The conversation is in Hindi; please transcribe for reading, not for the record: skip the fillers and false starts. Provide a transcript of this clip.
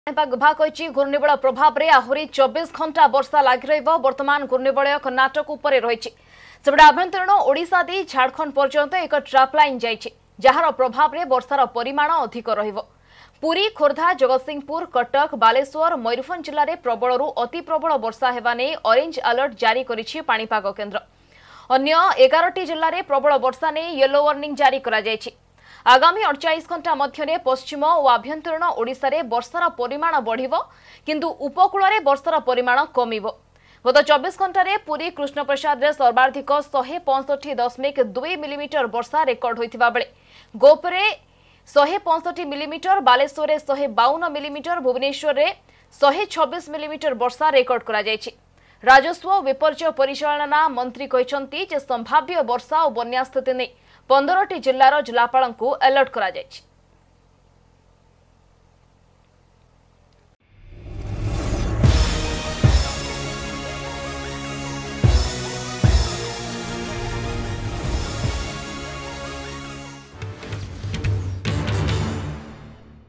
पाणीपाग विभाग कही घूर्णिबल प्रभाव में आहरी 24 घंटा वर्षा लग बर्तमान घूर्णिबल कर्णाटक उपर रही सेपटे आभ्यंतरीण ओडिशा दे झारखंड पर्यंत एक ट्रैप लाइन जार प्रभाव में वर्षार परिमाण अधिक पुरी खोर्धा जगतसिंहपुर कटक बालेश्वर मयूरभंज जिले में प्रबल अति प्रबल वर्षा होगा नहीं ऑरेंज अलर्ट जारी करिछि पाणीपाग केन्द्र। अन्य 11टी जिले में प्रबल वर्षा नहीं येलो वार्निंग जारी करा जायछि। आगामी 48 घंटा मध्य पश्चिम और आभ्यंतरीण ओडिशा रे वर्षार परिमाण बढ़िबो किंतु उपकूल में वर्षार परिमाण कमिबो। गत 24 घंटा रे पुरी कृष्णप्रसाद रे सर्वाधिक 165.2 मिलीमीटर वर्षा रेकर्ड होइतिबा बेले गोपरे 165 मिलीमीटर, बालेश्वर रे 152 मिलीमीटर, भुवनेश्वर रे 126 मिलीमीटर वर्षा रेकर्ड करा जायछि। राजस्व और विपर्यय परिचालना मंत्री कहते संभाव्य वर्षा और बन्या स्थिति नहीं 15टी जिलार जिलापाल को अलर्ट करा जायछि।